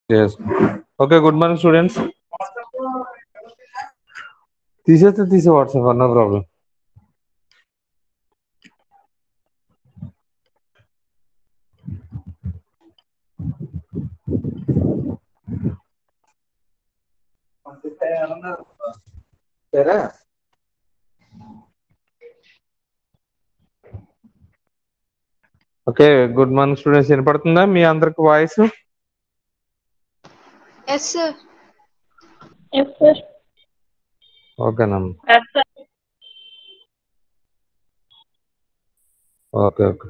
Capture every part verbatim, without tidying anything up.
Yes. Okay, good morning, students. తీసేస్తే తీసే WhatsApp no problem. సరే ఓకే, గుడ్ మార్నింగ్ స్టూడెంట్స్. వినపడుతుందా మీ అందరికి voice? Yes, sir. Yes, sir. ఓకేనమ్మా. Yes, sir. Okay okay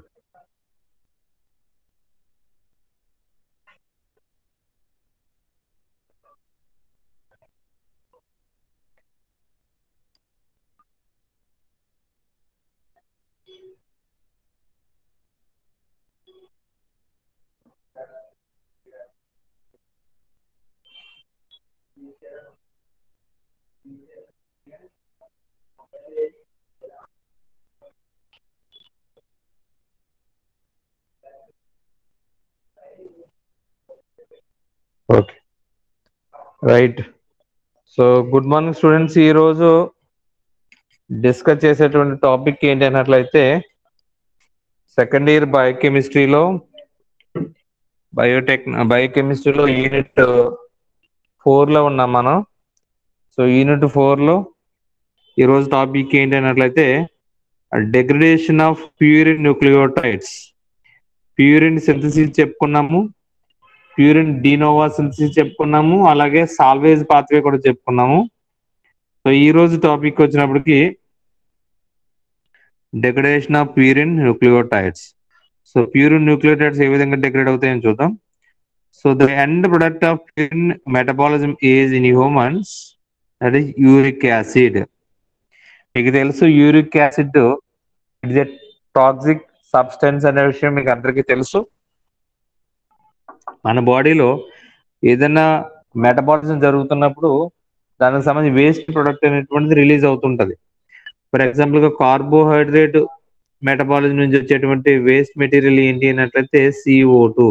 okay right. So good morning students. ఈరోజు discuss చేసేటువంటి topic ఏంటి అన్నట్లయితే సెకండ్ ఇయర్ బయోకెమిస్ట్రీలో బయోటెక్ బయోకెమిస్ట్రీలో యూనిట్ ఫోర్లో ఉన్నాం మనం. సో యూనిట్ ఫోర్లో ఈరోజు టాపిక్ ఏంటి అన్నట్లయితే degradation of purine nucleotides. Purine synthesis చెప్పుకున్నాము, ప్యూరిన్ డీనోవా సింథసిస్ చెప్పుకున్నాము, అలాగే సాల్వేజ్ పాత్వే కూడా చెప్పుకున్నాము. సో ఈ రోజు టాపిక్ వచ్చినప్పటికి degradation of purine nucleotides. So purine nucleotides ఏ విధంగా డిగ్రేడ్ అవుతాయని చూద్దాం. So the end product of purine metabolism is in humans that is uric acid. మీకు తెలుసు uric acid it's a toxic substance అనే విషయం మీకు అందరికీ తెలుసు. మన బాడీలో ఏదైనా మెటబాలిజం జరుగుతున్నప్పుడు దానికి సంబంధించి వేస్ట్ ప్రొడక్ట్ అనేటువంటిది రిలీజ్ అవుతుంటుంది. ఫర్ ఎగ్జాంపుల్గా కార్బోహైడ్రేట్ మెటబాలిజం నుంచి వచ్చేటువంటి వేస్ట్ మెటీరియల్ ఏంటి అన్నట్లయితే సిఓ టూ.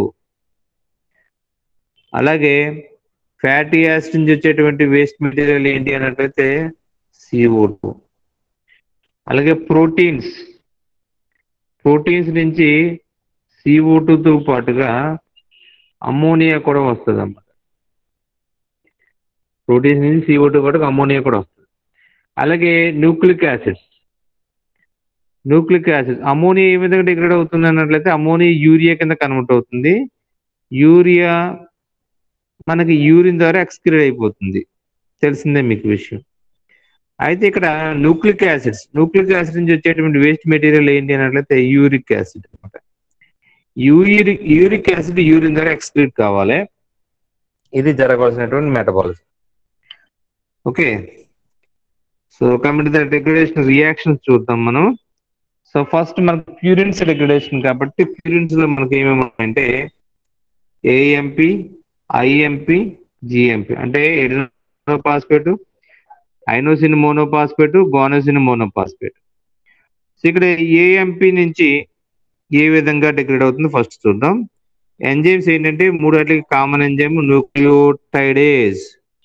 అలాగే ఫ్యాటీ యాసిడ్ నుంచి వచ్చేటువంటి వేస్ట్ మెటీరియల్ ఏంటి అన్నట్లయితే సిఓ టూ. అలాగే ప్రోటీన్స్ ప్రోటీన్స్ నుంచి సిఓ టూతో పాటుగా అమ్మోనియా కూడా వస్తుంది అన్నమాట. ప్రోటీన్స్ నుంచి సిఓ టూ పాటుగా అమ్మోనియా కూడా వస్తుంది. అలాగే nucleic acids nucleic acid ammonia ఏ విధంగా డిగ్రేడ్ అవుతుంది అన్నట్లయితే అమోనియా యూరియా కింద కన్వర్ట్ అవుతుంది. యూరియా మనకి యూరిన్ ద్వారా ఎక్స్క్రీట్ అయిపోతుంది, తెలిసిందే మీకు విషయం. అయితే ఇక్కడ న్యూక్లిక్ యాసిడ్స్ న్యూక్లిక్ యాసిడ్ నుంచి వచ్చేటువంటి వేస్ట్ మెటీరియల్ ఏంటి అన్నట్లయితే యూరిక్ యాసిడ్ అనమాట. యూరిక్ యూరిక్ యాసిడ్ యూరిన్ ద్వారా ఎక్స్క్రీట్ కావాలి. ఇది జరగవలసినటువంటి metabolism. Okay, so coming to the degradation reactions చూద్దాం మనం. సో ఫస్ట్ మనకు ప్యూరిన్స్ డిగ్రేడేషన్ కాబట్టి ప్యూరిన్స్ లో మనకి ఏమేమి ఉన్నాయంటే ఏఎంపి, ఐఎంపి, జిఎంపి. అంటే adenophosphate, inosine monophosphate, guanosine monophosphate. So ఇక్కడ ఏఎంపి నుంచి ఏ విధంగా డిగ్రేడ్ అవుతుందో ఫస్ట్ చూద్దాం. ఎంజైమ్స్ ఏంటంటే మూడు వాటికి common enzyme nucleotidase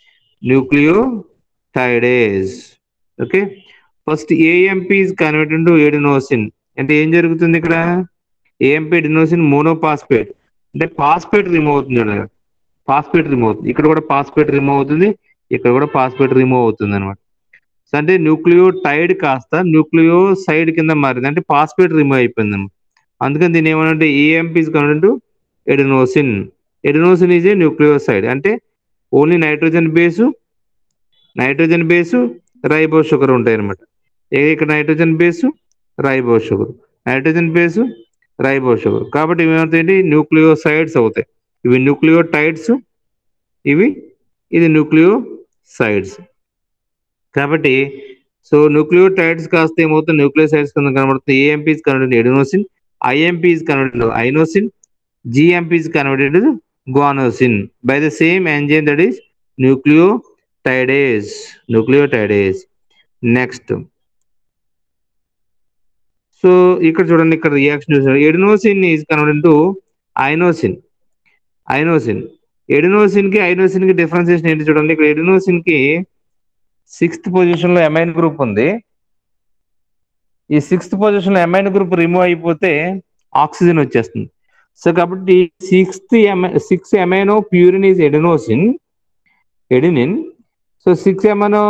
nucleotidase okay. First AMP is converted to adenosine. అంటే ఏం జరుగుతుంది ఇక్కడ? ఏఎంపి ఎడినోసిన్ మోనోపాస్పేట్ అంటే పాస్పేట్ రిమూవ్ అవుతుంది చూడండి. పాస్పేట్ రిమూవ్ అవుతుంది, ఇక్కడ కూడా పాస్పేట్ రిమూవ్ అవుతుంది, ఇక్కడ కూడా పాస్పేట్ రిమూవ్ అవుతుంది అనమాట. సో అంటే న్యూక్లియోటైడ్ కాస్త న్యూక్లియోసైడ్ కింద మారింది, అంటే పాస్పేట్ రిమూవ్ అయిపోయింది అనమాట. అందుకని దీన్ని ఏమనంటే AMP is converted to adenosine. Adenosine is a nucleoside, అంటే only nitrogen base nitrogen base ribo sugar ఉంటాయి అనమాట. ఇక్కడ nitrogen base ribo sugar, nitrogen base ribo sugar. కాబట్టి ఇవి ఏమవుతాయండి? న్యూక్లియోసైడ్స్ అవుతాయి. ఇవి న్యూక్లియోటైడ్స్, ఇవి ఇది న్యూక్లియోసైడ్స్. కాబట్టి సో న్యూక్లియోటైడ్స్ కాస్త ఏమవుతుంది? న్యూక్లియోసైడ్స్ కింద కనబడుతుంది. AMP is converted adenosine, IMP is converted inosine, GMP is converted guanosine by the same enzyme, that is nucleotidase. nucleotidase next. So ఇక్కడ చూడండి, ఇక్కడ రియాక్షన్ చూసారు. Adenosine is converted to inosine inosine adenosine కి inosine కి differentiation ఏంటి చూడండి. ఇక్కడ adenosine కి సిక్స్త్ పొజిషన్ లో ఎమైన్ గ్రూప్ ఉంది. ఈ సిక్స్త్ పొజిషన్ లో ఎమైన్ గ్రూప్ రిమూవ్ అయిపోతే ఆక్సిజన్ వచ్చేస్తుంది. సో కాబట్టి sixth six amino purine is adenosine adenine. So six amino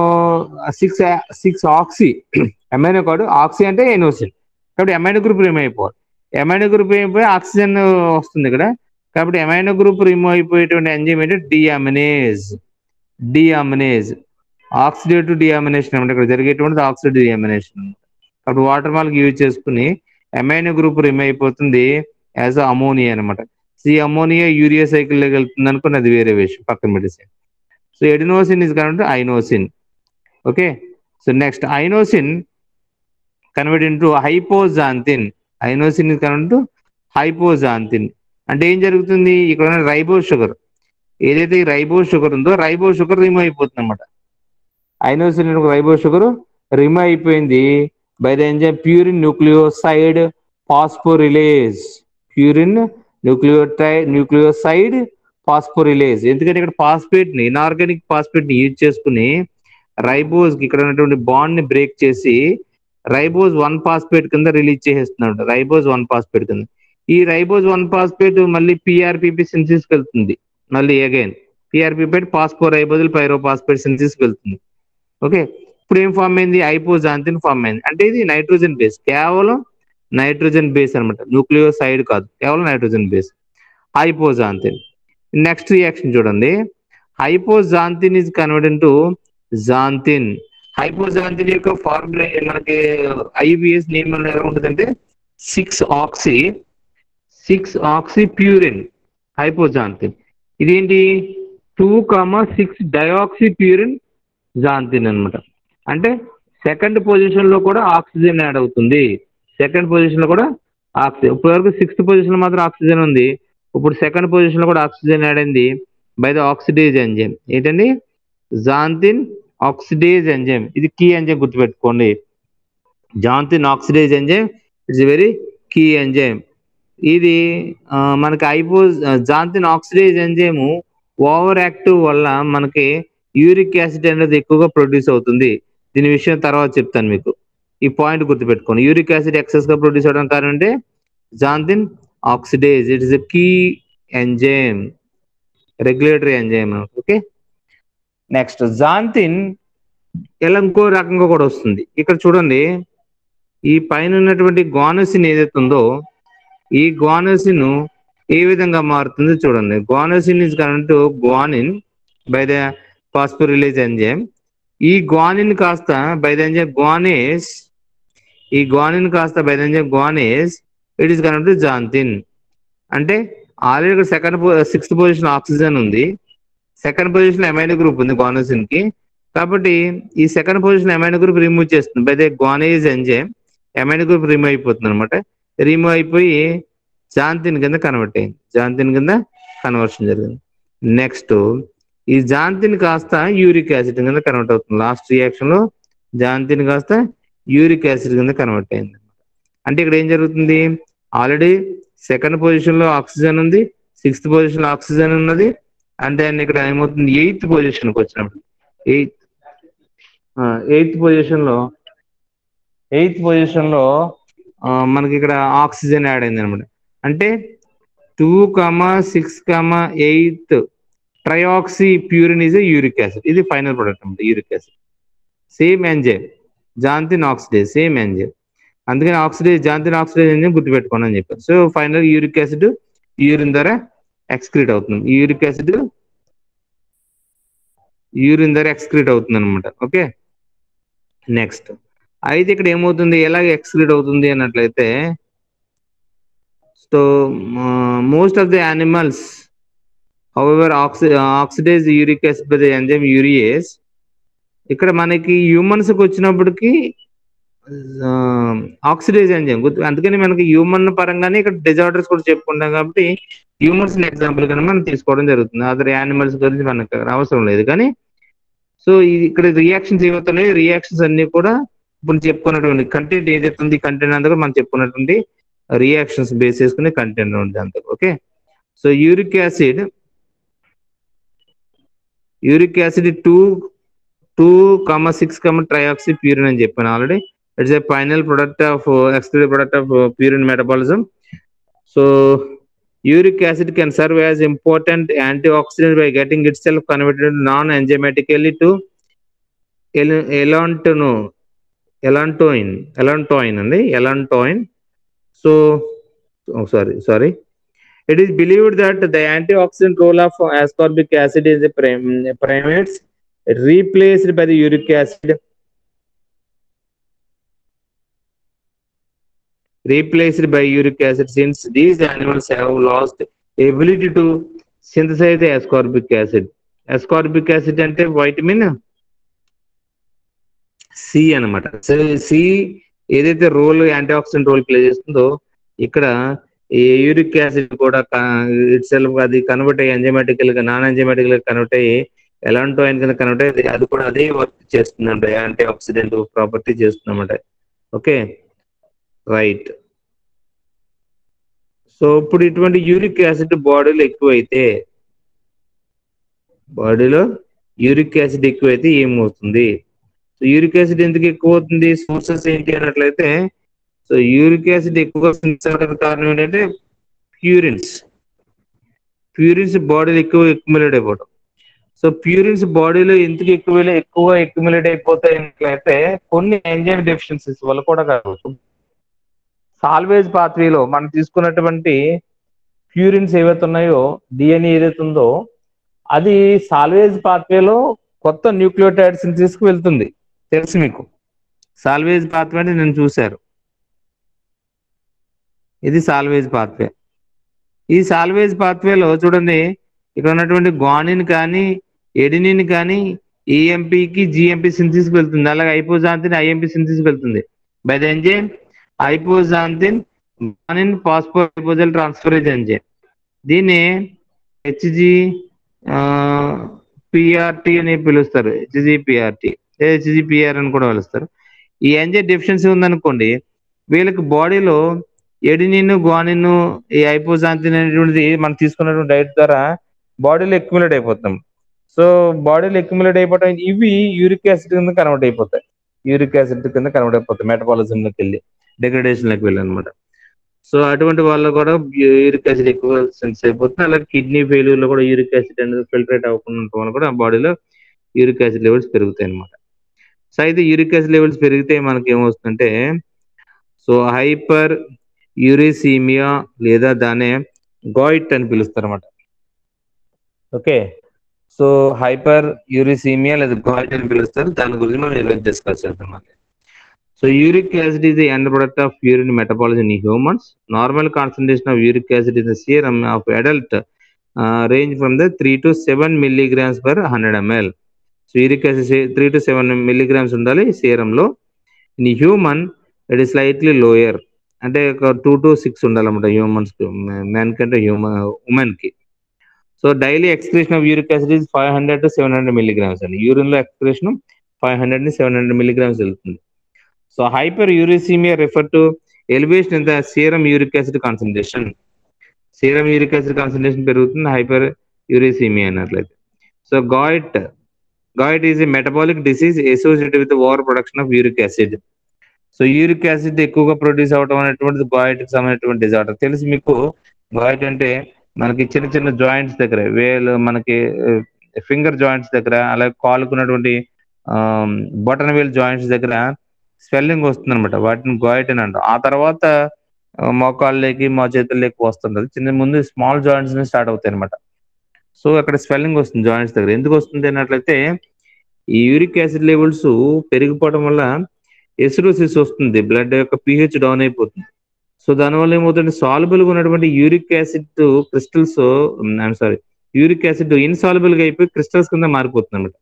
six six oxy amino కాదు, ఆక్సీ అంటే ఎనోసిన్. కాబట్టి ఎమైనో గ్రూప్ రిమూవ్ అయిపోవాలి. ఎమైనో గ్రూప్ అయిపోయి ఆక్సిజన్ వస్తుంది ఇక్కడ. కాబట్టి ఎమైనో గ్రూప్ రిమూవ్ అయిపోయేటువంటి ఎంజైమ్ ఏంటి? డిఅమినేజ్. డిఅమినేజ్ ఆక్సిడేటివ్ డిఅమినేషన్ అంటే ఇక్కడ జరిగేటువంటిది ఆక్సిడేటివ్ డిఅమినేషన్. కాబట్టి వాటర్ మాలిక్ యూజ్ చేసుకుని ఎమైనో గ్రూప్ రిమూవ్ అయిపోతుంది యాజ్ అమోనియా అనమాట. ఈ అమోనియా యూరియా సైకిల్లోకి వెళ్తుంది అనుకుని అది వేరే విషయం, పక్కన పెట్టేసి. So adenosine is converted inosine. Okay, so next inosine convert into hypoxanthine. Inosine is convert to hypoxanthine. అంటే ఏం జరుగుతుంది? ఇక్కడ ఉన్న రైబో షుగర్, ఏదైతే ఈ రైబో షుగర్ ఉందో రైబో షుగర్ రిమూవ్ అయిపోతుంది అనమాట. ఐనోసిన్ రైబో షుగర్ రిమూవ్ అయిపోయింది by the enzyme purine nucleoside phosphorylase. Purine nucleotide nucleoside phosphorylase. ఎందుకంటే ఇక్కడ ఫాస్ఫేట్ ని ఇన్ఆర్గానిక్ ఫాస్ఫేట్ ని యూజ్ చేసుకుని రైబోజ్ ఇక్కడ ఉన్నటువంటి బాండ్ ని బ్రేక్ చేసి రైబోజ్ వన్ ఫాస్ఫేట్ కింద రిలీజ్ చేసేస్తున్నాడు. రైబోజ్ వన్ ఫాస్ఫేట్ కింద ఈ రైబోజ్ వన్ ఫాస్ఫేట్ మళ్ళీ పిఆర్పిపి సింథసిస్ వెళ్తుంది. మళ్ళీ అగైన్ పిఆర్పిపేట్ ఫాస్ఫో రైబోజల్ పైరోఫాస్ఫేట్ సింథసిస్ వెళ్తుంది. ఓకే, ఇప్పుడు ఏం ఫామ్ అయింది? హైపోజాంతిన్ ఫామ్ అయింది. అంటే ఇది నైట్రోజన్ బేస్, కేవలం నైట్రోజన్ బేస్ అనమాట, న్యూక్లియోసైడ్ కాదు, కేవలం nitrogen base hypoxanthine. Next reaction చూడండి. Hypoxanthine is converted to xanthine. Hypoxanthine యొక్క ఫార్ములా మనకి ఐబిఎస్ నేమ్ ఎలా ఉంటుందంటే six oxy six oxy purine hypoxanthine. ఇదేంటి? Two comma six dioxy purine xanthine అనమాట. అంటే సెకండ్ పొజిషన్ లో కూడా ఆక్సిజన్ యాడ్ అవుతుంది. సెకండ్ పొజిషన్ లో కూడా ఆక్సిజన్, ఇప్పటి వరకు సిక్స్త్ పొజిషన్ లో మాత్రం ఆక్సిజన్ ఉంది, ఇప్పుడు సెకండ్ పొజిషన్ లో కూడా ఆక్సిజన్ యాడ్ అయింది బై ద ఆక్సిడేజ్ ఎంజైమ్. ఏంటండి? Xanthine oxidase enzyme. ఇది కీ ఎంజైమ్, గుర్తుపెట్టుకోండి. Xanthine oxidase enzyme it's very key enzyme. ఇది మనకి hypoxanthine oxidase enzyme over active వల్ల మనకి యూరిక్ యాసిడ్ అనేది ఎక్కువగా ప్రొడ్యూస్ అవుతుంది. దీని విషయం తర్వాత చెప్తాను మీకు. ఈ పాయింట్ గుర్తుపెట్టుకోండి. యూరిక్ యాసిడ్ ఎక్సెస్ గా ప్రొడ్యూస్ అవడం కారణం అంటే xanthine oxidase. It is a key enzyme, regulatory enzyme. Okay, next xanthine ఇలా ఇంకో రకంగా కూడా వస్తుంది. ఇక్కడ చూడండి, ఈ పైన ఉన్నటువంటి గోనసిన్ ఏదైతే ఉందో ఈ గోనసిన్ ఏ విధంగా మారుతుందో చూడండి. Guanosine is converted to guanine by the phosphorylase enzyme. ఈ గ్వానిన్ కాస్త బై ద ఎంజైమ్ గ్వానేస్ ఈ గ్వానిన్ కాస్త by the enzyme guanase it is converted to xanthine. అంటే ఆల్రెడీ ఇక్కడ సెకండ్ సిక్స్త్ పొజిషన్ ఆక్సిజన్ ఉంది, సెకండ్ పొజిషన్ ఎమైనో గ్రూప్ ఉంది guanosine కి. కాబట్టి ఈ second position amino group remove చేస్తుంది by the guanase enzyme. Amino group remove అయిపోతుంది అనమాట. రిమూవ్ అయిపోయి జాంతిన్ కింద కన్వర్ట్ అయింది, జాంతిన్ కింద కన్వర్షన్ జరిగింది. నెక్స్ట్ ఈ జాంతిన్ కాస్త యూరిక్ యాసిడ్ కింద కన్వర్ట్ అవుతుంది. లాస్ట్ రియాక్షన్ లో జాంతిన్ కాస్త యూరిక్ యాసిడ్ కింద కన్వర్ట్ అయింది. అంటే ఇక్కడ ఏం జరుగుతుంది? ఆల్రెడీ సెకండ్ పొజిషన్ లో ఆక్సిజన్ ఉంది, సిక్స్త్ పొజిషన్ లో ఆక్సిజన్ ఉన్నది. అంటే ఇక్కడ ఏమవుతుంది? ఎయిత్ పొజిషన్ కి వచ్చినప్పుడు ఎయిత్ ఎయిత్ పొజిషన్ లో ఎయిత్ పొజిషన్ లో మనకి ఇక్కడ ఆక్సిజన్ యాడ్ అయింది అనమాట. అంటే two comma six comma eight trioxy purine is uric acid. ఇది ఫైనల్ ప్రొడక్ట్ అనమాట, uric acid. Same enzyme, xanthine oxidase, same enzyme. అందుకని ఆక్సిడేజ్ జాంతిన్ ఆక్సిడేజ్ ఎంజైమ్ గుర్తుపెట్టుకోండి అని చెప్పారు. So final uric acid urine ద్వారా ఎక్స్క్రీట్ అవుతుంది. యూరిక్ యాసిడ్ యూరిన్ ద్వారా excrete అవుతుంది అనమాట. ఓకే, నెక్స్ట్ అయితే ఇక్కడ ఏమవుతుంది? ఎలాగ ఎక్స్క్రీట్ అవుతుంది అన్నట్లయితే, so most of the animals however oxidase uric acid by the enzyme urease. ఇక్కడ మనకి హ్యూమన్స్ కి వచ్చినప్పటికి ఆక్సిడేజ్ ఎంజైమ్, అందుకని మనకి హ్యూమన్ పరంగానే ఇక్కడ డిజార్డర్స్ కూడా చెప్పుకుంటాం కాబట్టి హ్యూమన్స్ ఎగ్జాంపుల్ గా మనం తీసుకోవడం జరుగుతుంది. అదర్ యానిమల్స్ గురించి మనకు అవసరం లేదు. కానీ సో ఇక్కడ రియాక్షన్స్ ఏమవుతున్నాయి? రియాక్షన్స్ అన్ని కూడా ఇప్పుడు చెప్పుకున్నటువంటి కంటెంట్ ఏదైతే ఉంది, కంటెంట్ అంతా కూడా మనం చెప్పుకున్నటువంటి రియాక్షన్స్ బేస్ చేసుకుని కంటెంట్ ఉంది అంతా. Okay, so uric acid uric acid two two comma six comma trioxy purine అని చెప్పాను already. It's a final product of exclusive product of purine metabolism. So uric acid can serve as important antioxidant by getting itself converted non-enzymatically to elantoin, elantoin, elantoin, and elantoin. So, oh, sorry, sorry. It is believed that the antioxidant role of ascorbic acid is a prim- primates replaced by the uric acid. Replaced by uric acid since these animals have lost ability to synthesize the ascorbic acid. Ascorbic acid ante vitamin C అనమాట. So C ఏదైతే role antioxidant role play చేస్తుందో ఇక్కడ ఈ uric acid కూడా itself అది convert అయ్యి enzymatical గా non ఎంజైమాటికల్ గా కన్వర్ట్ అయ్యి ఎలాంటోయిన్ కింద కన్వర్ట్ అయ్యి అది కూడా అదే వర్క్ చేస్తుందంట, యాంటీ ఆక్సిడెంట్ ప్రాపర్టీ చేస్తుందన్నమాట. Okay right. సో ఇప్పుడు ఇటువంటి యూరిక్ యాసిడ్ బాడీలో ఎక్కువైతే బాడీలో యూరిక్ యాసిడ్ ఎక్కువైతే ఏమవుతుంది? సో యూరిక్ యాసిడ్ ఎందుకు ఎక్కువ అవుతుంది, సోర్సెస్ ఏంటి అన్నట్లయితే, సో యూరిక్ యాసిడ్ ఎక్కువగా సింథసిస్ కారణం ఏంటంటే ప్యూరిన్స్ ప్యూరిన్స్ బాడీలో ఎక్కువ ఎక్యుములేట్ అయిపోవడం. సో ప్యూరిన్స్ బాడీలో ఎందుకు ఎక్కువ ఎక్కువ ఎక్యుములేట్ అయిపోతాయి అన్నట్లయితే కొన్ని ఎంజైమ్ డెఫిషియన్సీస్ వల్ల కూడా కావచ్చు. సాల్వేజ్ పాత్వేలో మనం తీసుకున్నటువంటి ప్యూరిన్స్ ఏవైతే ఉన్నాయో, డిఎన్ఏ ఏదైతే ఉందో అది సాల్వేజ్ పాత్వేలో కొత్త న్యూక్లియోటైడ్స్ తీసుకు వెళ్తుంది. తెలుసు మీకు సాల్వేజ్ పాత్వే అంటే నేను చూశారు. ఇది సాల్వేజ్ పాత్వే. ఈ సాల్వేజ్ పాత్వేలో చూడండి ఇక్కడ ఉన్నటువంటి గ్వానిన్ కానీ ఎడినిన్ కానీ ఈఎంపీకి జిఎంపీ సింథసిస్కి వెళ్తుంది. అలాగే ఐపోజాంతిన్ ఐఎంపీ సింథసిస్కి వెళ్తుంది. By the enzyme hypoxanthine guanine phosphoribosyl transferase enzyme. దీన్ని హెచ్జి పిఆర్టీ అని పిలుస్తారు. హెచ్జి పిఆర్టీ హెచ్జి పిఆర్ అని కూడా పిలుస్తారు. ఈ ఎంజైమ్ డెఫిషియన్సీ ఉందనుకోండి, వీళ్ళకి బాడీలో ఎడినిన్ గ్వానిన్ ఈ ఐపోజాంతిన్ అనేటువంటిది మనం తీసుకున్నటువంటి డైట్ ద్వారా బాడీలో ఎక్యుములేట్ అయిపోతాం. సో బాడీలో ఎక్యుములేట్ అయిపోవడం ఇవి యూరిక్ యాసిడ్ కింద కన్వర్ట్ అయిపోతాయి. యూరిక్ యాసిడ్ కింద కన్వర్ట్ అయిపోతాయి మెటబాలిజంలోకి వెళ్ళి డెగ్రేడేషన్లోకి వెళ్ళి అనమాట. సో అటువంటి వాళ్ళు కూడా యూరిక్ యాసిడ్ ఎక్కువ సెన్స్ అయిపోతుంది. అలాగే కిడ్నీ ఫెయిల్యూర్ లో కూడా యూరిక్ యాసిడ్ అనేది ఫిల్టరేట్ అవ్వకుండా వల్ల కూడా బాడీలో యూరిక్ యాసిడ్ లెవెల్స్ పెరుగుతాయి అనమాట. సో అయితే యూరిక్ యాసిడ్ లెవెల్స్ పెరిగితే మనకి ఏమవుతుందంటే, సో హైపర్ యూరిసీమియా లేదా దానే గాయిట్ అని పిలుస్తారు అనమాట. ఓకే, సో హైపర్ యూరిసీమియా లేదా గాయిట్ అని పిలుస్తారు. దాని గురించి మనం ఈరోజు డిస్కస్ చేద్దాం. So uric acid is the end product of urine metabolism in humans. Normal concentration of uric acid in the serum of adult uh, range from the three to seven milligrams per one hundred milliliters. So uric acid three to seven milligrams undali serum lo. In human it is slightly lower, ante two to six undalamata humans ki, man kante human woman ki. So daily excretion of uric acid is five hundred to seven hundred milligrams and urine lo excretion five hundred to seven hundred milligrams velutundi. So hyperuricemia refer to elevation in the serum uric acid concentration. Serum uric acid concentration పెరుగుతుంది hyperuricemia అన్నట్లయితే. So gout gout is a metabolic disease associated with the overproduction of uric acid. So uric acid ఎక్కువగా produce అవడం అనేటువంటిది gout కి సంబంధించినటువంటి disorder. తెలుసు మీకు gout అంటే మనకి చిన్న చిన్న జాయింట్స్ దగ్గర, వేలు మనకి ఫింగర్ జాయింట్స్ దగ్గర, అలాగే కాలుకున్నటువంటి బటన్ వేల్ జాయింట్స్ దగ్గర స్వెల్లింగ్ వస్తుంది అనమాట. వాటిని గాయిట్ అని అంటాం. ఆ తర్వాత మోకాళ్ళకి మా చేతుల్లోకి వస్తుంటది. చిన్న ముందు స్మాల్ జాయింట్స్ స్టార్ట్ అవుతాయి అనమాట. సో అక్కడ స్వెల్లింగ్ వస్తుంది జాయింట్స్ దగ్గర. ఎందుకు వస్తుంది అన్నట్లయితే ఈ యూరిక్ యాసిడ్ లెవెల్స్ పెరిగిపోవడం వల్ల ఎసిడోసిస్ వస్తుంది, బ్లడ్ యొక్క పిహెచ్ డౌన్ అయిపోతుంది. సో దానివల్ల ఏమవుతుంది, సాల్యుబుల్ గా ఉన్నటువంటి uric acid crystals I'm sorry uric acid insoluble గా అయిపోయి క్రిస్టల్స్ కింద మారిపోతుంది అనమాట.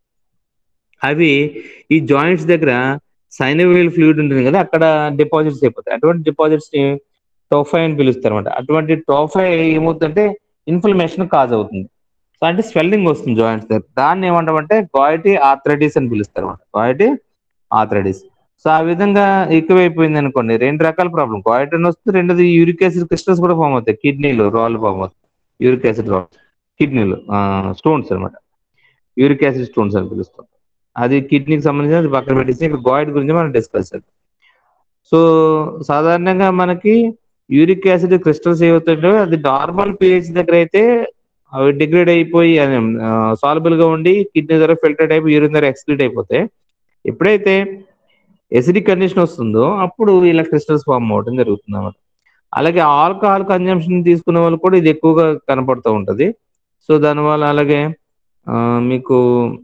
అవి ఈ జాయింట్స్ దగ్గర సైనోవియల్ ఫ్లూయిడ్ ఉంటుంది కదా, అక్కడ డిపాజిట్స్ అయిపోతాయి. అటువంటి డిపాజిట్స్ ని టోఫై అని పిలుస్తారు అనమాట. అటువంటి టోఫై ఏమవుతుందంటే ఇన్ఫ్లమేషన్ కాజ్ అవుతుంది. సో అంటే స్వెల్లింగ్ వస్తుంది జాయింట్స్ దగ్గర. దాన్ని ఏమంటామంటే గాయిటీ ఆర్థరైటిస్ అని పిలుస్తారు అనమాట. గాయిటీ ఆర్థరైటిస్. సో ఆ విధంగా ఎక్కువైపోయింది అనుకోండి, రెండు రకాల ప్రాబ్లం, గాయిటీ అని వస్తుంది, రెండోది యూరిక్ యాసిడ్ క్రిస్టల్స్ కూడా ఫామ్ అవుతాయి. కిడ్నీలో రాళ్ళు ఫామ్ అవుతాయి, యూరిక్ యాసిడ్ రాళ్ళు కిడ్నీలో స్టోన్స్ అనమాట. యూరిక్ యాసిడ్ స్టోన్స్ అని పిలుస్తాం. అది కిడ్నీకి సంబంధించిన పక్కన పెట్టేసి ఇక్కడ గాయిడ్ గురించి మనం డిస్కస్ చేద్దాం. సో సాధారణంగా మనకి యూరిక్ యాసిడ్ క్రిస్టల్స్ ఏవవుతుంటే అది నార్మల్ పిహెచ్ దగ్గర అయితే అవి డిగ్రేడ్ అయిపోయి సాల్యుబుల్ గా ఉండి కిడ్నీ ద్వారా ఫిల్టర్డ్ అయిపోయి యూరిన్ ద్వారా ఎక్స్క్రీట్ అయిపోతాయి. ఎప్పుడైతే ఎసిడిక్ కండిషన్ వస్తుందో అప్పుడు ఇలా క్రిస్టల్స్ ఫామ్ అవడం జరుగుతుంది అన్నమాట. అలాగే ఆల్కహాల్ కన్జంప్షన్ తీసుకునే వాళ్ళు కూడా ఇది ఎక్కువగా కనపడుతూ ఉంటది. సో దానివల్ల అలాగే ఆ, మీకు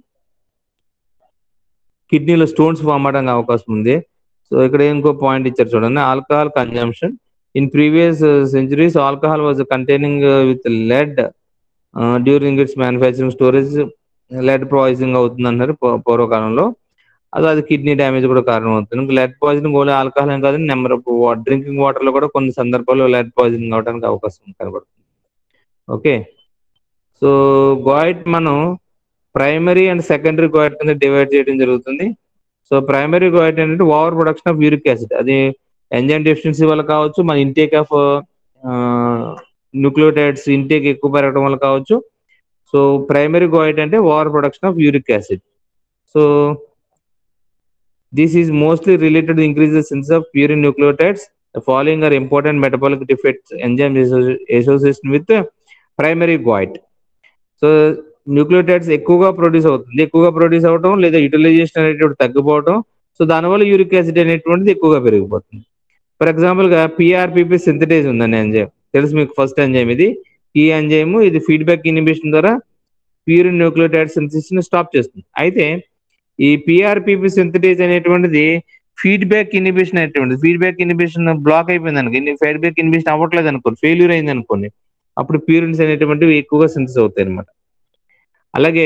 కిడ్నీలో స్టోన్స్ ఫామ్ అవడానికి అవకాశం ఉంది. సో ఇక్కడ ఇంకో పాయింట్ ఇచ్చారు చూడండి, alcohol consumption in previous centuries alcohol was containing with lead during its manufacturing storage lead poisoning అవుతుంది అన్నారు పూ- పూర్వకాలంలో. అది అది కిడ్నీ డ్యామేజ్ కూడా కారణం అవుతుంది. లెడ్ పాయిజనింగ్ ఓన్లీ ఆల్కహాల్ ఏం కాదు, నెంబర్ ఆఫ్ డ్రింకింగ్ వాటర్ లో కూడా కొన్ని సందర్భాల్లో లెడ్ పాయిజనింగ్ అవడానికి అవకాశం కనబడుతుంది. ఓకే, సో గాయిట్ మనం ప్రైమరీ అండ్ సెకండరీ గాయిట్ కింద డివైడ్ చేయడం జరుగుతుంది. సో ప్రైమరీ గాయిట్ ఏంటంటే over production of uric acid, అది ఎంజైమ్ డెఫిషియన్సీ వల్ల కావచ్చు, మన ఇంటేక్ ఆఫ్ న్యూక్లియోటైడ్స్ ఇంటేక్ ఎక్కువ పెరగడం వల్ల కావచ్చు. సో ప్రైమరీ గాయిట్ అంటే over production of uric acid. So this is mostly related to increased sense of purine nucleotides. The following are important metabolic defects enzymes asso- association with the primary goit. So nucleotides ఎక్కువగా produce అవుతుంది, ఎక్కువగా produce అవటం లేదా utilisation అనేటువంటి తగ్గిపోవడం. So దానివల్ల uric acid అనేటువంటిది ఎక్కువగా పెరిగిపోతుంది. ఫర్ ఎగ్జాంపుల్ గా పిఆర్పిపి సింథటైజ్ ఉందండి ఎంజైమ్, తెలుసు మీకు ఫస్ట్ ఎంజైమ్ ఇది. ఈ ఎంజైమ్ ఇది ఫీడ్బ్యాక్ ఇన్హిబిషన్ ద్వారా ప్యూరిన్ న్యూక్లియోటైడ్ సింథసిస్ ని స్టాప్ చేస్తుంది. అయితే ఈ పిఆర్పిపి సింథటైజ్ అనేటువంటిది ఫీడ్బ్యాక్ ఇన్హిబిషన్ అనేటువంటిది ఫీడ్బ్యాక్ ఇన్హిబిషన్ బ్లాక్ అయిపోయింది అనుకోండి, ఫీడ్బ్యాక్ ఇన్హిబిషన్ అవ్వట్లేదు అనుకోండి, ఫెయిల్యూర్ అయింది అనుకోండి, అప్పుడు ప్యూరిన్స్ అనేటువంటివి ఎక్కువగా సింథసిస్ అవుతాయి అనమాట. అలాగే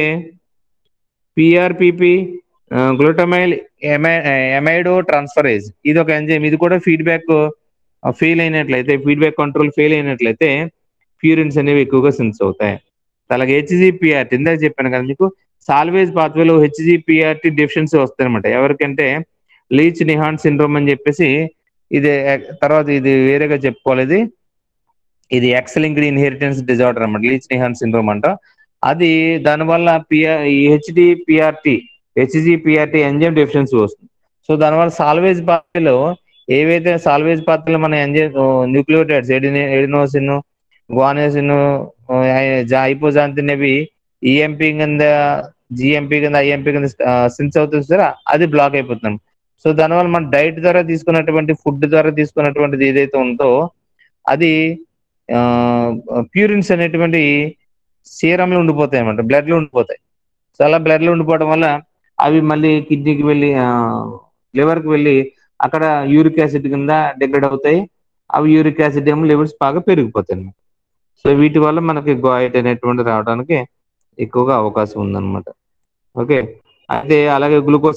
పిఆర్పిపి గ్లూటమైల్ ఎమైడో ట్రాన్స్ఫరేజ్ ఇది ఒక ఎంజైమ్, ఇది కూడా ఫీడ్బ్యాక్ ఫెయిల్ అయినట్లయితే ఫీడ్బ్యాక్ కంట్రోల్ ఫెయిల్ అయినట్లయితే ప్యూరిన్స్ అనేవి ఎక్కువగా సింథసిస్ అవుతాయి. అలాగే హెచ్జిపిఆర్టీ ఇందాక చెప్పాను కదా మీకు, సాల్వేజ్ పాత్వేలో హెచ్జిపిఆర్టీ డెఫిషియన్సీ వస్తాయి అనమాట. ఎవరికంటే లీచ్ నిహాన్ సిండ్రోమ్ అని చెప్పేసి, ఇది తర్వాత ఇది వేరేగా చెప్పుకోవాలి, ఇది ఇది ఎక్సలింక్డ్ ఇన్హెరిటెన్స్ డిజార్డర్ అనమాట, లీచ్ నిహాన్ సిండ్రోమ్ అంట. అది దానివల్ల పిఆర్ ఈ హెచ్డిపిఆర్టీ హెచ్జిపిఆర్టీ ఎంజైమ్ డెఫిషియన్సీ వస్తుంది. సో దానివల్ల సాల్వేజ్ పాత్వేలో ఏవైతే సాల్వేజ్ పాత్వేలో మన ఎంజైమ్ న్యూక్లియోటైడ్స్ ఎడిని ఎడినోసిన్ గ్వానోసిన్ హైపోజాంతిన్ అవి ఈఎంపీ కింద జిఎంపీ కింద ఐఎంపీ కింద సిన్స్ అవుతుంది సార్, అది బ్లాక్ అయిపోతుంది. సో దానివల్ల మన డైట్ ద్వారా తీసుకున్నటువంటి ఫుడ్ ద్వారా తీసుకున్నటువంటిది ఏదైతే ఉందో అది ప్యూరిన్స్ అనేటువంటి సీరంలో ఉండిపోతాయి అన్నమాట, బ్లడ్ లో ఉండిపోతాయి. సో అలా బ్లడ్ లో ఉండిపోవడం వల్ల అవి మళ్ళీ కిడ్నీకి వెళ్ళి లివర్ కి వెళ్ళి అక్కడ యూరిక్ యాసిడ్ కింద డిగ్రేడ్ అవుతాయి. అవి యూరిక్ యాసిడ్ ఏమో లెవెల్స్ బాగా పెరిగిపోతాయి అన్నమాట. సో వీటి వల్ల మనకి గాయిట్ అనేటువంటి రావడానికి ఎక్కువగా అవకాశం ఉందన్నమాట. ఓకే, అయితే అలాగే గ్లూకోజ్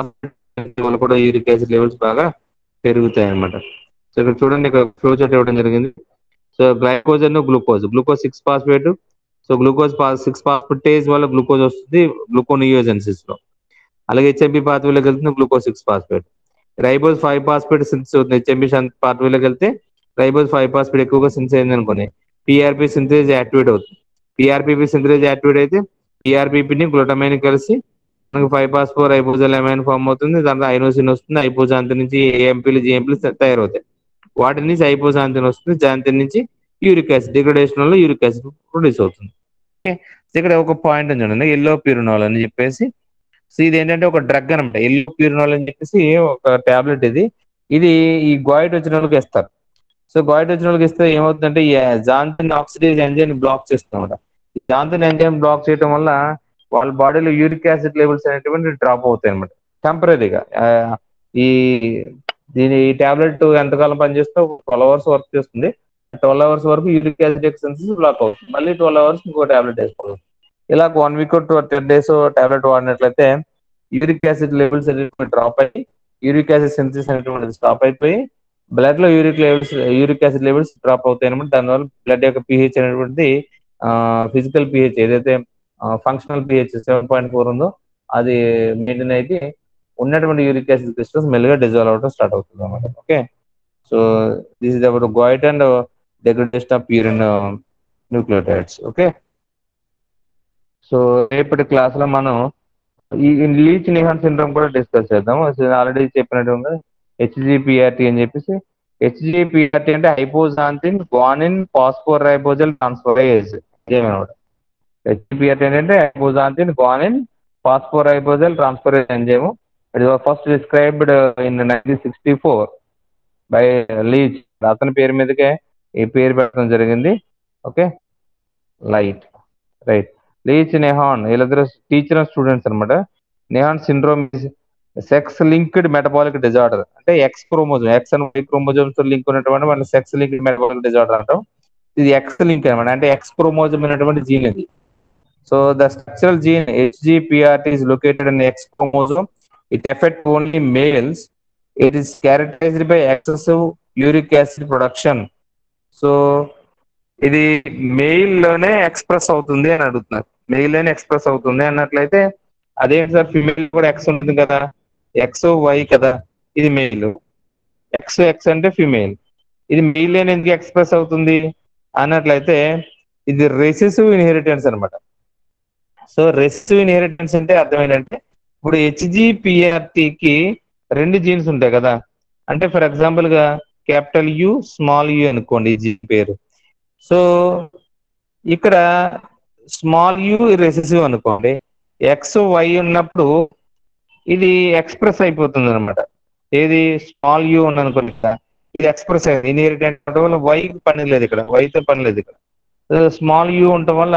వల్ల కూడా యూరిక్ యాసిడ్ లెవెల్స్ బాగా పెరుగుతాయి అన్నమాట. సో ఇక్కడ చూడండి, ఇక్కడ ఫ్లో చార్ట్ ఇవ్వడం జరిగింది. So glycogen glucose glucose six phosphate. So glucose six phosphatase వల్ల గ్లూకోజ్ వస్తుంది గ్లూకోనియోజెన్సిస్ లో. అలాగే హెచ్ఎంపి పాత్వేలోకి వెళ్తుంది glucose six phosphate. Ribose five phosphate synthesis అవుతుంది హెచ్ఎంపి పాత్వేలోకి వెళ్తే. రైబోజ్ ఫైవ్ ఫాస్ఫేట్ ఎక్కువగా సింథసిస్ అయింది అనుకోండి, పిఆర్పి సింథేజ్ యాక్టివేట్ అవుతుంది. పిఆర్పిపి సింథేజ్ యాక్టివేట్ అయితే పిఆర్పిపిని గ్లూటమైన్ కలిసి మనకి five phosphoribosyl amine form అవుతుంది. దాంట్లో ఐనోసిన్ వస్తుంది. ఐపోజాంతిన్ నుంచి ఏఎంపీలు జిఎంపీలు తయారవుతాయి. వాటి నుంచి ఐపోజాంతిన్ వస్తుంది. జాంతిన్ నుంచి యూరిక్ యాసిడ్ డిగ్రేడేషన్ వల్ల యూరిక్ యాసిడ్ ప్రొడ్యూస్ అవుతుంది. ఓకే, ఇక్కడ ఒక పాయింట్ చూడండి, ఎల్లో ప్యూరినాల్ అని చెప్పేసి. సో ఇది ఏంటంటే ఒక డ్రగ్ అనమాట, ఎల్లో ప్యూరినాల్ అని చెప్పేసి ఒక టాబ్లెట్. ఇది ఇది ఈ గాయిట్ వచ్చిన వాళ్ళకి ఇస్తారు. సో గాయిట్ వచ్చిన వాళ్ళకి ఇస్తే ఏమవుతుందంటే ఈ జాంతిన్ ఆక్సిడేజ్ ఎంజైమ్ బ్లాక్ చేస్తుంది. జాంతిన్ ఎంజైమ్ బ్లాక్ చేయడం వల్ల వాళ్ళ బాడీలో యూరిక్ యాసిడ్ లెవెల్స్ అనేటువంటి డ్రాప్ అవుతాయి అనమాట టెంపరీగా. ఈ దీని ఈ టాబ్లెట్ ఎంతకాలం పనిచేస్తే ఒక ట్వెల్వ్ అవర్స్ వర్క్ చేస్తుంది. ట్వెల్వ్ అవర్స్ వరకు యూరిక్ యాసిడ్ ఎక్సెన్సెస్ బ్లాక్ అవుతుంది. మళ్ళీ ట్వెల్వ్ అవర్స్ ఇంకో టాబ్లెట్ వేసుకోవాలి. ఇలా one week ten days tablet వాడినట్లయితే యూరిక్ యాసిడ్ లెవెల్స్ అనేటువంటి డ్రాప్ అయ్యి యూరిక్ యాసిడ్ సింథసిస్ అనేటువంటి స్టాప్ అయిపోయి బ్లడ్ లో uric levels uric acid levels drop అవుతాయి అనమాట. దానివల్ల బ్లడ్ యొక్క పిహెచ్ అనేటువంటి ఫిజికల్ పిహెచ్ ఏదైతే functional pH seven point four ఉందో అది మెయింటైన్ అయితే ఉన్నటువంటి యూరిక్ యాసిడ్ క్రిస్టల్స్ మెల్లిగా డిజాల్వ్ అవడం స్టార్ట్ అవుతుంది అనమాట. Okay, so this is about gout and degradation of purine uh, nucleotides. Okay, so రేపటి క్లాస్ లో మనం ఈ లీచ్ నిహాన్ సిండ్రోమ్ కూడా డిస్కస్ చేద్దాం. ఆల్రెడీ చెప్పినట్టుగా హెచ్జిపిఆర్టీ అని చెప్పేసి, హెచ్జిపిఆర్టీ అంటే హైపోజాంతిన్ గ్వానిన్ ఫాస్ఫోరైబోజల్ ట్రాన్స్ఫరేజ్ ఏమన్నమాట. హెచ్జిపిఆర్టీ ఏంటంటే hypoxanthine guanine phosphoribosyl transferase enzyme. It was first described in nineteen sixty four by Lesch. అతని పేరు మీదకే ఈ పేరు పెట్టడం జరిగింది. Okay, light right. Lesch Nyhan వీళ్ళిద్దరు టీచర్ అండ్ స్టూడెంట్స్ అనమాట. Nyhan syndrome sex linked metabolic disorder, అంటే X chromosome, X and Y chromosomes తో లింక్ ఉన్నటువంటి మన సెక్స్ లింక్డ్ మెటబాలిక్ డిజార్డర్ అంటాం. ఇది ఎక్స్ లింక్ అనమాట, అంటే ఎక్స్ క్రోమోజోమ్ అనేటువంటి జీన్ ఇది. So the structural gene HGPRT is located in X chromosome. It affects only males. It is characterized by excessive uric acid production. సో ఇది male లోనే express అవుతుంది అని అడుగుతున్నారు. మెయిల్ లోనే ఎక్స్ప్రెస్ అవుతుంది అన్నట్లయితే అదేంటి సార్, ఫిమేల్ కూడా ఎక్స్ ఉంటుంది కదా, ఎక్స్ వై కదా, ఇది మెయిల్. ఎక్స్ ఎక్స్ అంటే ఫిమేల్, ఇది మెయిల్ లోనే ఎందుకు ఎక్స్ప్రెస్ అవుతుంది అన్నట్లయితే ఇది రెసెసివ్ ఇన్హెరిటెన్స్ అనమాట. సో రెసెసివ్ ఇన్హెరిటెన్స్ అంటే అర్థం ఏంటంటే, ఇప్పుడు హెచ్జిపిఆర్టీకి రెండు జీన్స్ ఉంటాయి కదా. అంటే ఫర్ ఎగ్జాంపుల్ గా క్యాపిటల్ యు స్మాల్ యు అనుకోండి ఈ జీన్ పేరు. సో ఇక్కడ స్మాల్ యు రెసెసివ్ అనుకోండి, ఎక్స్ వై ఉన్నప్పుడు ఇది ఎక్స్ప్రెస్ అయిపోతుంది అనమాట. ఏది స్మాల్ యు ఉందనుకోండి, ఇది ఎక్స్ప్రెస్ అయింది. ఇన్హెరిటెంట్ ఉండడం వల్ల వై పని లేదు, ఇక్కడ వైతో పని లేదు. ఇక్కడ స్మాల్ యు ఉండటం వల్ల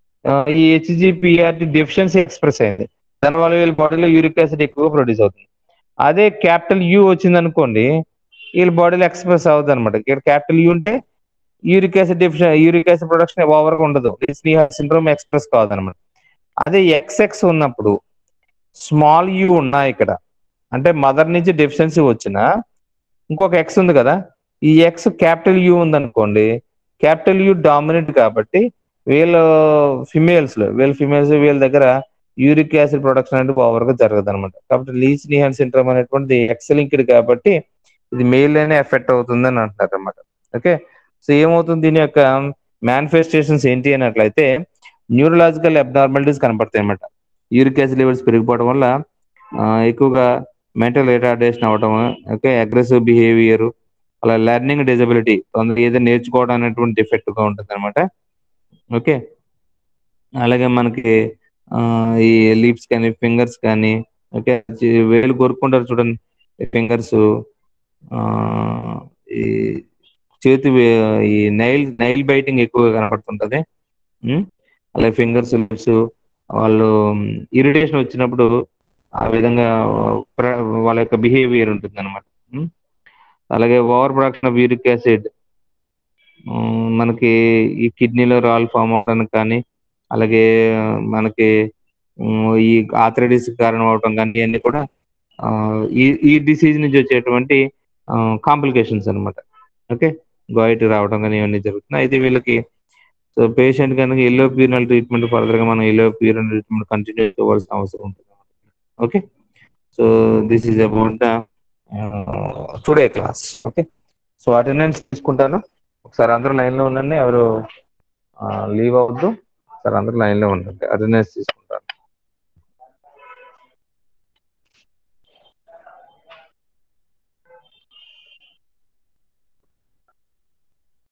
ఈ హెచ్జిపిఆర్టీ డెఫిషియన్సీ ఎక్స్ప్రెస్ అయింది. దానివల్ల వీళ్ళ బాడీలో యూరిక్ యాసిడ్ ఎక్కువ ప్రొడ్యూస్ అవుతుంది. అదే క్యాపిటల్ యు వచ్చింది అనుకోండి, వీళ్ళ బాడీలో ఎక్స్ప్రెస్ అవుతుంది అనమాట. ఇక్కడ క్యాపిటల్ యు ఉంటే uric acid deficient uric acid production ఓవర్గా ఉండదు, సిండ్రోమ్ ఎక్స్ప్రెస్ కాదనమాట. అదే ఎక్స్ఎక్స్ ఉన్నప్పుడు స్మాల్ యు ఉన్నా ఇక్కడ, అంటే మదర్ నుంచి డెఫిషియన్సీ వచ్చిన ఇంకొక ఎక్స్ ఉంది కదా, ఈ ఎక్స్ క్యాపిటల్ యు ఉందనుకోండి, క్యాపిటల్ యు డామినెంట్ కాబట్టి వీళ్ళ ఫిమేల్స్ లో వీళ్ళ ఫిమేల్స్ వీళ్ళ దగ్గర యూరిక్ యాసిడ్ ప్రొడక్షన్ అనేది ఓవర్గా జరగదు అనమాట. కాబట్టి లీచ్ నిహాన్ సిండ్రోమ్ అనేటువంటిది ఎక్స్ లింక్డ్ కాబట్టి ఇది మెయిల్ లోనే ఎఫెక్ట్ అవుతుంది అని అంటున్నారు అనమాట. ఓకే, సో ఏమవుతుంది, దీని యొక్క మేనిఫెస్టేషన్స్ ఏంటి అన్నట్లయితే న్యూరలాజికల్ అబ్నార్మాలిటీస్ కనపడతాయి అన్నమాట. యూరిక్ యాసిడ్ లెవెల్స్ పెరిగిపోవడం వల్ల ఎక్కువగా మెంటల్ రిటార్డేషన్ అవ్వడం, ఓకే, అగ్రెసివ్ బిహేవియర్, అలా లెర్నింగ్ డిజబిలిటీ, తొందరగా ఏదైనా నేర్చుకోవడం అనేటువంటి డిఫెక్ట్ గా ఉంటుంది అనమాట. ఓకే, అలాగే మనకి ఈ లిప్స్ కానీ ఫింగర్స్ కానీ, ఓకే, వేలు కొరుక్కుంటారు చూడండి, ఫింగర్స్, ఈ చేతి ఈ నైల్ నైల్ బైటింగ్ ఎక్కువగా కనపడుతుంటది. అలాగే ఫింగర్స్ లిప్స్ వాళ్ళు ఇరిటేషన్ వచ్చినప్పుడు ఆ విధంగా వాళ్ళ యొక్క బిహేవియర్ ఉంటుంది అనమాట. అలాగే over production of uric acid మనకి ఈ కిడ్నీలో రాళ్ళు ఫామ్ అవడానికి కానీ, అలాగే మనకి ఈ ఆథరైటిస్ కారణం అవడం కానీ, ఇవన్నీ కూడా ఈ ఈ డిసీజ్ నుంచి వచ్చేటువంటి కాంప్లికేషన్స్ అనమాట. ఓకే, గాయిట్ రావడం కానీ ఇవన్నీ జరుగుతున్నాయి. అయితే వీళ్ళకి సో పేషెంట్ కనుక ఎల్లో ప్యూరినల్ ట్రీట్మెంట్ ఫర్దర్ గా మనం ఎల్లో ప్యూరినల్ ట్రీట్మెంట్ కంటిన్యూ చేయవలసిన అవసరం ఉంటుంది. Okay, so this is about the today class. Okay, so attendance తీసుకుంటాను. ఒకసారి అందరూ లైన్ లో ఉండండి, ఎవరు లీవ్ అవద్దు. ఒకసారి అందరూ లైన్ లో ఉండండి, అటెండెన్స్ తీసుకుంటాను.